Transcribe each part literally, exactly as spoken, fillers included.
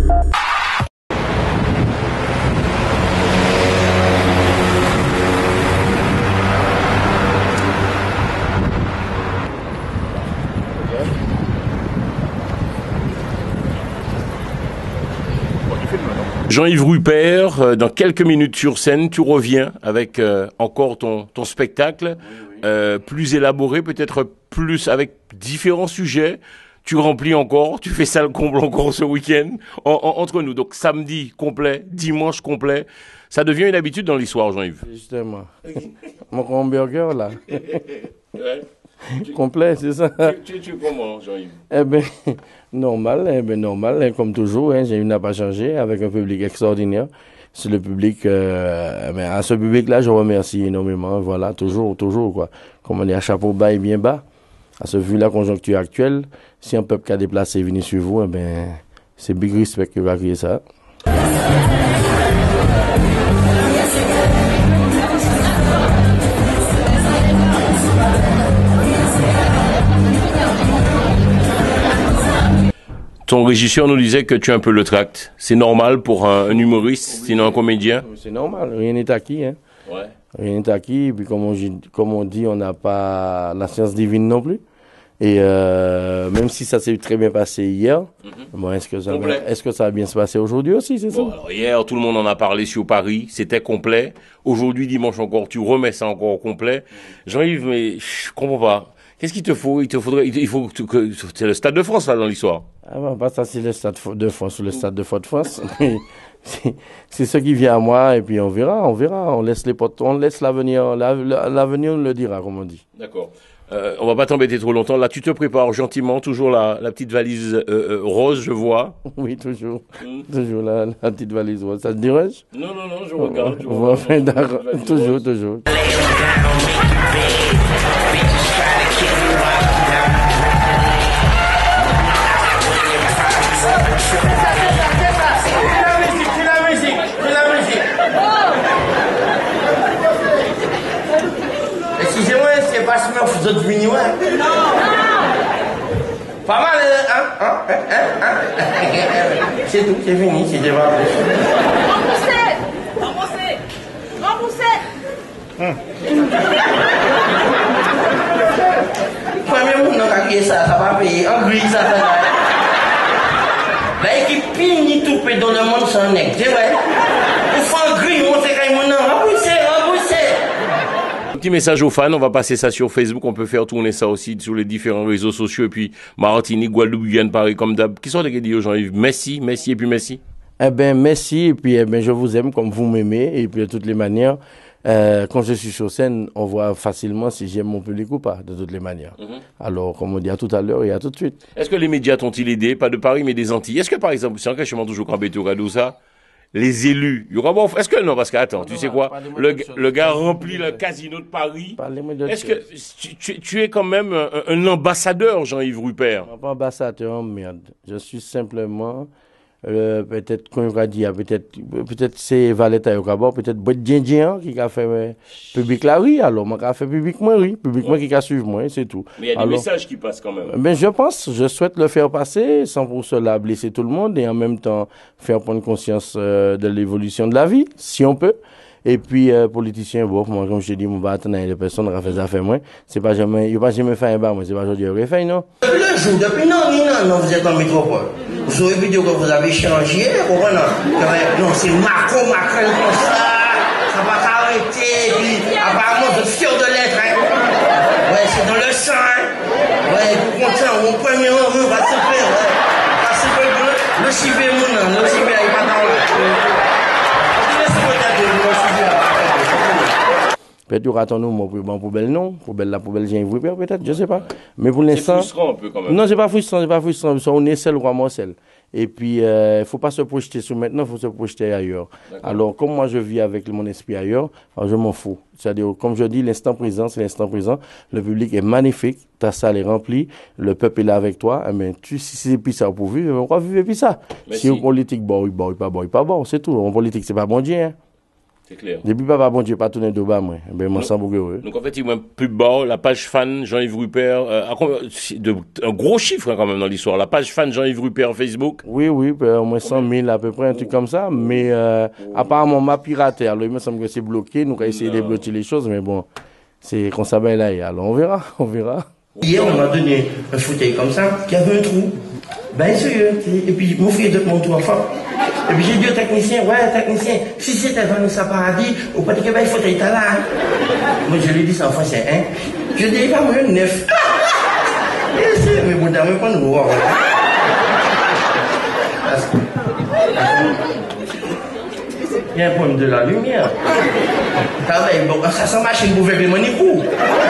Jean-Yves Rupert, dans quelques minutes sur scène, tu reviens avec euh, encore ton, ton spectacle, oui, oui. Euh, plus élaboré, peut-être plus avec différents sujets. Tu remplis encore, tu fais salle comble encore ce week-end en, en, entre nous. Donc samedi complet, dimanche complet, ça devient une habitude dans l'histoire, Jean-Yves. Justement. Mon hamburger là. Ouais. Complet, c'est ça. Tu, tu, tu comment, Jean-Yves? Eh bien, normal, eh ben, normal, comme toujours, hein, j'ai n'a pas changé, avec un public extraordinaire. C'est le public, euh, eh ben, à ce public-là, je remercie énormément, voilà, toujours, toujours, quoi. Comme on est à chapeau bas et bien bas, à ce vu la conjoncture actuelle, si un peuple qui a déplacé est venu sur vous, eh ben, c'est big respect que va créer ça. Ton régisseur nous disait que tu as un peu le tract. C'est normal pour un, un humoriste, oui, sinon un comédien? C'est normal, rien n'est acquis. Hein. Ouais. Rien n'est acquis, et puis comme on, comme on dit, on n'a pas la science divine non plus. Et euh, même si ça s'est très bien passé hier, mm-hmm. bon, est-ce que, ça va, est-ce que ça va bien se passer aujourd'hui aussi, c'est bon, ça? Alors hier, tout le monde en a parlé sur Paris, c'était complet. Aujourd'hui, dimanche encore, tu remets ça encore complet. Jean-Yves, mais je comprends pas. Qu'est-ce qu'il te faut? Il te faudrait, il faut que, c'est le Stade de France, là, dans l'histoire. Ah ben, pas ça, c'est le Stade de France ou le Stade de Fort-de-France. c'est, c'est ce qui vient à moi, et puis on verra, on verra. On laisse les potes, on laisse l'avenir, l'avenir nous le dira, comme on dit. D'accord. Euh, on va pas t'embêter trop longtemps. Là, tu te prépares gentiment, toujours la, la petite valise euh, euh, rose, je vois. Oui, toujours. Mmh. Toujours la, la petite valise rose. Ça te dérange? Non, non, non, je regarde. Je regarde enfin, d'accord. Toujours, rose. toujours. Vous êtes venus, ouais? Non! Pas mal, hein? Hein? Hein? Hein? C'est tout, c'est fini, c'est déjà plus. Remboursez! Remboursez! Remboursez! Hum. Premier monde n'a pas payé ça, ça va payer. En gris, ça, ça va. La équipe pile ni tout peut dans le monde sans nec, c'est vrai? Il faut en gris, on sait qu'il y a un monde. Remboursez, remboursez! Petit message aux fans, on va passer ça sur Facebook, on peut faire tourner ça aussi sur les différents réseaux sociaux, et puis Martinique, Guadeloupe, Guyane, Paris, comme d'hab. Qui sont les gars aux Jean-Yves? Messi, Messi et puis Messi? Eh ben merci, et puis eh ben, je vous aime comme vous m'aimez, et puis de toutes les manières, euh, quand je suis sur scène, on voit facilement si j'aime mon public ou pas, de toutes les manières. Mm-hmm. Alors, comme on dit à tout à l'heure et à tout de suite. Est-ce que les médias t'ont-ils aidé, pas de Paris, mais des Antilles? Est-ce que par exemple, c'est un question toujours quand Béto Radou ça, les élus, il y aura bon, est-ce que non, parce que attends, tu sais quoi, le, le gars remplit le casino de Paris. Est-ce que tu, tu, tu es quand même un, un ambassadeur, Jean-Yves Rupert? Je ne suis pas ambassadeur, merde. Je suis simplement, euh, peut-être, qu'on va dire, peut-être, peut-être c'est Valetta Yokabo, peut-être Bodjendjian qui a fait euh, public là, oui, alors, moi, qui a fait public moi, oui, public moi qui a suivi moi, c'est tout. Mais il y a des alors, messages qui passent quand même. Ben, je pense, je souhaite le faire passer, sans pour cela blesser tout le monde, et en même temps, faire prendre conscience euh, de l'évolution de la vie, si on peut. Et puis, euh, politicien, bon, moi, comme je te dis, mon partenaire, il y a des personnes qui ont fait ça fait moins. C'est pas jamais, il n'y a pas jamais fait un bar, moi, c'est pas aujourd'hui, il y a fait, non? Depuis le jour, depuis non, non, non, vous êtes en métropole. Vous avez vidéo que vous avez changé, vous comprenez? Non, c'est Macron, Macron, comme ça, ça va s'arrêter, puis, apparemment, vous êtes fiers de l'être, hein? Ouais, c'est dans le sang, hein? Ouais, vous comptez, mon premier rang, va se faire, ouais. Parce que le civé, mon nom, le civé, il va dans le. Peut-être qu'il y aura ton nom pour poubelle, non. Poubelle, la poubelle, j'ai un Rupert, peut-être, je sais pas. Mais pour l'instant. C'est frustrant un peu quand même. Non, c'est pas frustrant, c'est pas frustrant. On est seul, roi Marcel. Et puis, il euh, ne faut pas se projeter sur maintenant, il faut se projeter ailleurs. D'accord. Alors, comme moi, je vis avec mon esprit ailleurs, alors je m'en fous. C'est-à-dire, comme je dis, l'instant présent, c'est l'instant présent. Le public est magnifique, ta salle est remplie, le peuple est là avec toi. Eh bien, tu, si c'est puis ça pour vivre, on va vivre puis ça. Merci. Si en politique, bon, oui, bon, pas bon, pas bon, c'est tout. En politique, c'est pas bon Dieu, hein. C'est clair. Depuis papa, bon Dieu, pas tourné de bas, moi. Ben, moi, sans beaucoup heureux. Donc, en fait, il y a un pub bas, la page fan Jean-Yves Rupert, euh, de, un gros chiffre hein, quand même dans l'histoire. La page fan Jean-Yves Rupert Facebook. Oui, oui, ben, au moins cent mille à peu près, un truc comme ça. Mais euh, apparemment, ma piraterie, alors, il me semble que c'est bloqué. Nous, on va essayer de débloquer les choses, mais bon, c'est qu'on s'appelle là. Et alors, on verra, on verra. Hier, on m'a donné un fauteuil comme ça, qui avait un trou. Ben, sérieux. Et puis, mon frère de mon tour enfin. Et puis, j'ai dit au technicien, ouais, technicien, si c'était Vanessa Paradis, au pas de Québec, il faut être là. Moi, je lui ai dit ça en français, hein. Je dis, il va me neuf. Et c'est, mais bon, t'as même pas nous voir. Il y a un problème de la lumière. Bon, ça sent machine pour faire les manicours.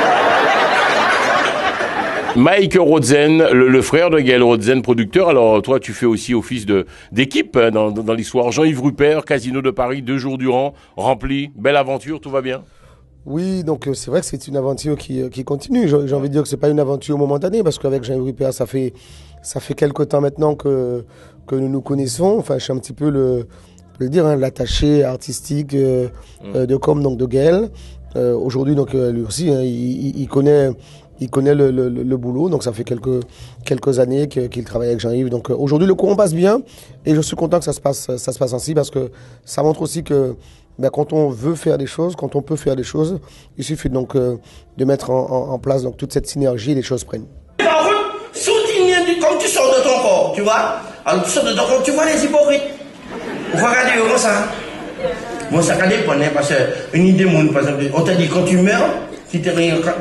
Mike Rodzen, le, le frère de Gaël Rodzen, producteur. Alors, toi, tu fais aussi office de, d'équipe hein, dans, dans l'histoire. Jean-Yves Rupert, Casino de Paris, deux jours durant, rempli. Belle aventure, tout va bien? Oui, donc c'est vrai que c'est une aventure qui, qui continue. J'ai, j'ai envie de dire que c'est pas une aventure momentanée parce qu'avec Jean-Yves Rupert, ça fait, ça fait quelque temps maintenant que, que nous nous connaissons. Enfin, je suis un petit peu le, je peux le dire, hein, l'attaché artistique euh, mmh. euh, de com, donc de Gaël. Euh, aujourd'hui, donc, euh, lui aussi, hein, il, il, il connaît, il connaît le, le, le boulot, donc ça fait quelques, quelques années qu'il travaille avec Jean-Yves. Donc euh, aujourd'hui, le courant passe bien et je suis content que ça se passe, ça se passe ainsi parce que ça montre aussi que ben, quand on veut faire des choses, quand on peut faire des choses, il suffit donc euh, de mettre en, en, en place donc, toute cette synergie et les choses prennent. Par contre, soutenir comme tu sors de ton corps, tu vois, alors tu sors de ton corps, tu vois les hypocrites. On va regarder comment ça. Bon, ça dépend, hein, parce qu'une idée, par exemple, on t'a dit quand tu meurs, qui te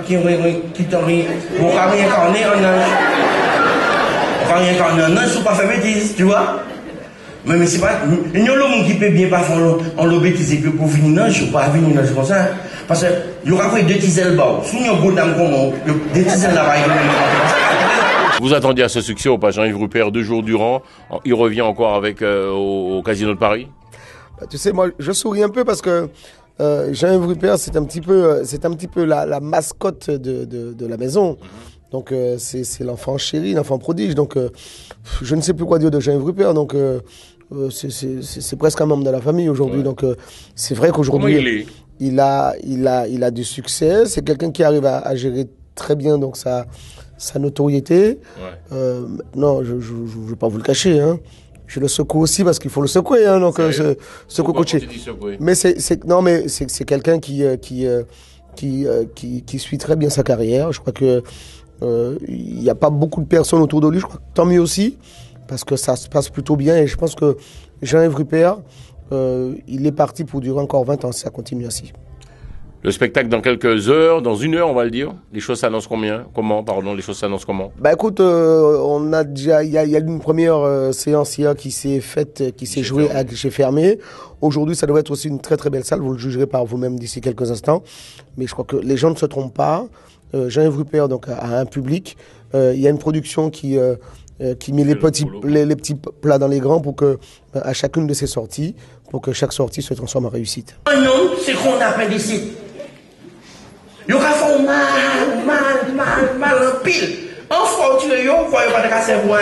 on va réincarner en ange. On va réincarner en ange, ou pas faire bêtise, tu vois. Mais, mais c'est pas. Il y a l'homme qui peut bien pas faire en bêtise que pour venir en ange, ou pas venir en ange comme ça. Parce qu'il y aura quoi deux tiselles bas. Si il y a un beau dame comme des tiselles là-bas, vous attendiez à ce succès au pas Jean-Yves Rupert deux jours durant. Il revient encore avec euh, au, au Casino de Paris. Bah, tu sais, moi, je souris un peu parce que euh, Jean-Yves Rupert, c'est un petit peu, c'est un petit peu la, la mascotte de, de, de la maison. Mm-hmm. Donc, euh, c'est, c'est l'enfant chéri, l'enfant prodige. Donc, euh, je ne sais plus quoi dire de Jean-Yves Rupert. Donc, euh, c'est, c'est, c'est, c'est presque un membre de la famille aujourd'hui. Ouais. Donc, euh, c'est vrai qu'aujourd'hui, il, il a, il a, il a du succès. C'est quelqu'un qui arrive à, à gérer très bien donc sa, sa notoriété. Ouais. Euh, non, je ne vais pas vous le cacher, hein. Je le secoue aussi parce qu'il faut le secouer, hein, donc euh, ce, secouer coaché. Mais c'est, c'est non, mais c'est, c'est quelqu'un qui euh, qui, euh, qui, euh, qui qui suit très bien sa carrière. Je crois que euh, il n'y a pas beaucoup de personnes autour de lui. Je crois que tant mieux aussi parce que ça se passe plutôt bien et je pense que Jean-Yves Rupert, euh, il est parti pour durer encore vingt ans si ça continue ainsi. Le spectacle dans quelques heures, dans une heure, on va le dire. Les choses s'annoncent combien? Comment, pardon, les choses s'annoncent comment? Bah écoute, euh, on a déjà, il y a, y a une première euh, séance hier qui s'est faite, qui s'est jouée à guichet fermé. Aujourd'hui, ça devrait être aussi une très très belle salle. Vous le jugerez par vous-même d'ici quelques instants. Mais je crois que les gens ne se trompent pas. Euh, Jean-Yves Rupert donc a, a un public. Euh, il y a une production qui euh, euh, qui met les petits les, les petits plats dans les grands pour que à chacune de ses sorties, pour que chaque sortie se transforme en réussite. Non, c'est qu'on appelle ici. Yo ka font mal, mal, mal, mal en pile. En fois tu yo, quoi yo pas de casser moi.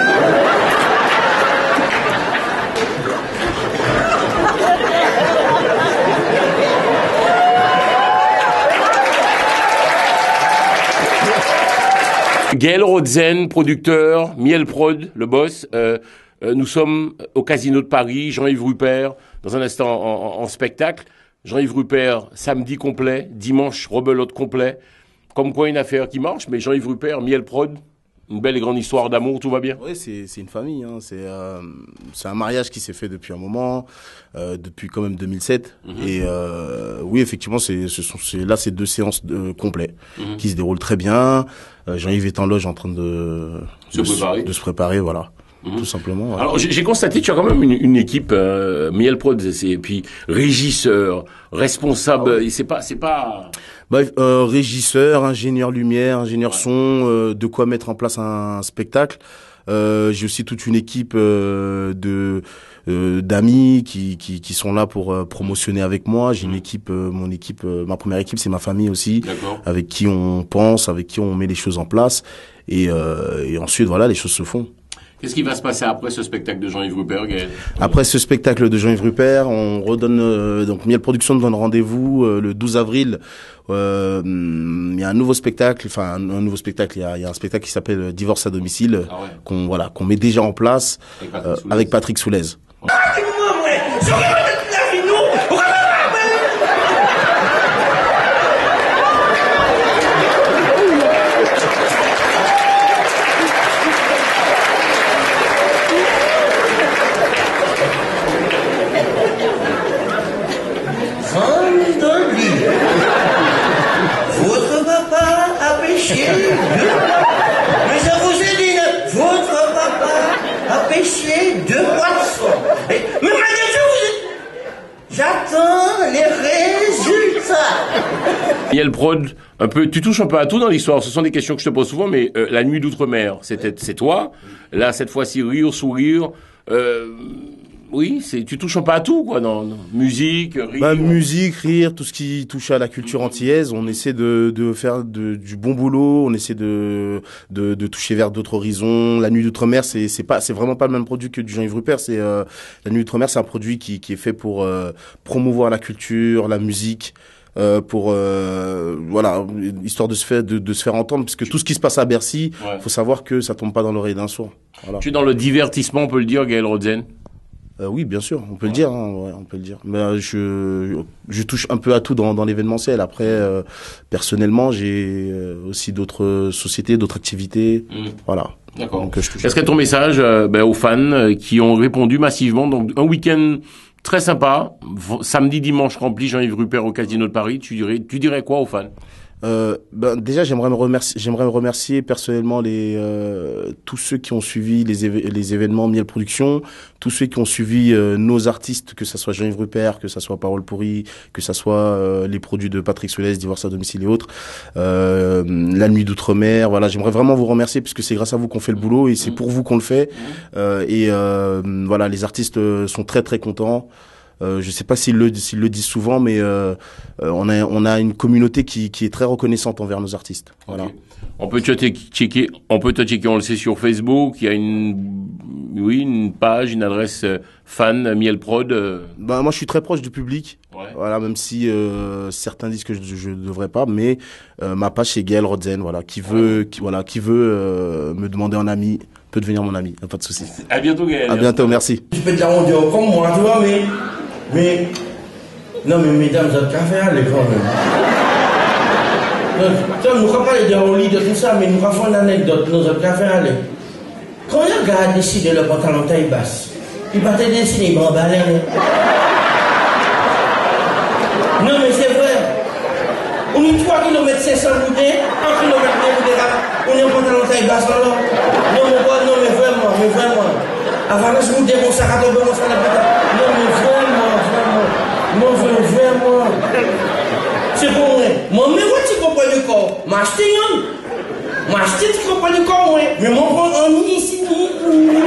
Gaël Rodzen, producteur, Miel Prod, le boss. Euh, euh, nous sommes au Casino de Paris, Jean-Yves Rupert, dans un instant en, en, en spectacle. Jean-Yves Rupert, samedi complet, dimanche, rebelote complet. Comme quoi une affaire qui marche, mais Jean-Yves Rupert, Miel Prod, une belle et grande histoire d'amour, tout va bien? Oui, c'est, c'est une famille. Hein. C'est, euh, c'est un mariage qui s'est fait depuis un moment, euh, depuis quand même deux mille sept. Mm-hmm. Et euh, oui, effectivement, c'est, ce sont, c'est, là, c'est deux séances de, complets mm-hmm. qui se déroulent très bien. Euh, Jean-Yves est en loge en train de se, de, préparer. de se préparer, voilà. Mmh. Tout simplement. Voilà. Alors j'ai, j'ai constaté, tu as quand même une, une équipe, euh, Miel Prod, et puis régisseur, responsable. Ah ouais. Et c'est pas, c'est pas. Bah, euh, régisseur, ingénieur lumière, ingénieur ouais. son, euh, de quoi mettre en place un, un spectacle. Euh, j'ai aussi toute une équipe euh, de euh, d'amis qui, qui qui sont là pour euh, promotionner avec moi. J'ai mmh. une équipe, euh, mon équipe, euh, ma première équipe, c'est ma famille aussi, D'accord. avec qui on pense, avec qui on met les choses en place. Et, euh, et ensuite, voilà, les choses se font. Qu'est-ce qui va se passer après ce spectacle de Jean-Yves Rupert, Gaël? Après ce spectacle de Jean-Yves Rupert, on redonne euh, donc Miel Production nous donne rendez-vous euh, le douze avril. Euh, il y a un nouveau spectacle, enfin un, un nouveau spectacle. Il y a, il y a un spectacle qui s'appelle Divorce à domicile, ah ouais. qu'on voilà qu'on met déjà en place avec Patrick euh, Soulez. Avec Patrick Soulez. Ouais. Votre papa a péché deux Mais je vous ai dit, votre papa a péché deux poissons. Et, mais malgré tout, j'attends les résultats. Miel Prod, un peu, tu touches un peu à tout dans l'histoire. Ce sont des questions que je te pose souvent, mais euh, la nuit d'outre-mer, c'était, c'est toi. Là, cette fois-ci, rire, sourire. Euh, Oui, c'est tu touches un peu à tout, quoi, dans, dans musique, rire. Bah, musique, rire, tout ce qui touche à la culture antillaise. On essaie de, de faire de, du bon boulot. On essaie de, de, de toucher vers d'autres horizons. La Nuit d'Outre-mer, c'est, c'est pas, c'est vraiment pas le même produit que du Jean-Yves Rupert. C'est euh, la Nuit d'Outre-mer, c'est un produit qui, qui est fait pour euh, promouvoir la culture, la musique. Euh, pour euh, voilà, histoire de se faire de, de se faire entendre, parce que tout ce qui se passe à Bercy, ouais. faut savoir que ça tombe pas dans l'oreille d'un sourd. Voilà. Tu es dans le divertissement, on peut le dire, Gaël Rodzen. Euh, oui, bien sûr, on peut ouais. le dire, hein, ouais, on peut le dire. Mais euh, je je touche un peu à tout dans dans l'événementiel. Après, euh, personnellement, j'ai euh, aussi d'autres sociétés, d'autres activités, mmh. voilà. D'accord. Donc, je touche. Est-ce que ton message euh, ben, aux fans euh, qui ont répondu massivement, donc un week-end très sympa, samedi, dimanche rempli, Jean-Yves Rupert au Casino de Paris, tu dirais, tu dirais quoi aux fans? Euh, ben déjà j'aimerais me remercier, j'aimerais me remercier personnellement les euh, tous ceux qui ont suivi les, éve les événements Miel Production, tous ceux qui ont suivi euh, nos artistes, que ça soit Jean-Yves Rupert, que ça soit Parole Pourrie, que ça soit euh, les produits de Patrick Soulez, Divorce à domicile et autres, euh, La Nuit d'Outre-mer. Voilà, j'aimerais vraiment vous remercier puisque c'est grâce à vous qu'on fait le boulot et c'est pour vous qu'on le fait. Euh, et euh, voilà, les artistes sont très très contents. Euh, je sais pas s'ils le, s'ils le disent souvent, mais euh, euh, on a on a une communauté qui qui est très reconnaissante envers nos artistes. Voilà. Okay. On peut te checker, on peut te checker, on le sait sur Facebook. Il y a une, oui, une page, une adresse fan Miel Prod. Euh... Ben moi je suis très proche du public. Ouais. Voilà, même si euh, certains disent que je, je devrais pas, mais euh, ma page c'est Gaël Rodzen. Voilà, qui veut, ouais. qui voilà, qui veut euh, me demander en ami peut devenir mon ami. Y a pas de souci. À bientôt Gaël. À bientôt, merci. Je peux te l'arrondir comme moi, tu vois, mais mais non mais mesdames, vous avez qu'à faire les quand même. Donc, nous ne pouvons pas aller dans le lit de tout ça, mais nous avons fait une anecdote, nous avons qu'à faire aller. Quand un gars a décidé le pantalon taille basse, il partait dessiner, il m'emballait. Non mais c'est vrai. On est trois kilomètres cinq cents boudins, un kilomètre de boudins, on est en pantalon taille basse alors. Non mais quoi, non mais vraiment, mais vraiment. Avant là, je vous dis mon sac à tomber, mon sac à tomber. Non mais vraiment, vraiment. Non mais vraiment. C'est bon, hein. Moi, mais où tu comprends le corps? M'acheter, hein? M'acheter, tu comprends le corps, ouais. Mais mon grand, on y ici,